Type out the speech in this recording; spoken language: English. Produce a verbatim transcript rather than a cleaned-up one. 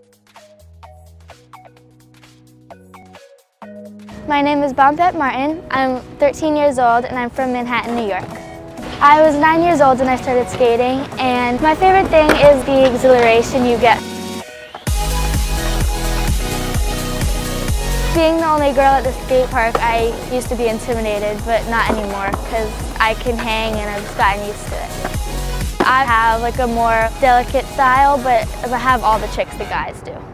My name is Bombette Martin. I'm thirteen years old and I'm from Manhattan, New York. I was nine years old when I started skating, and my favorite thing is the exhilaration you get. Being the only girl at the skate park, I used to be intimidated, but not anymore because I can hang and I've just gotten used to it. I have like a more delicate style, but I have all the tricks the guys do.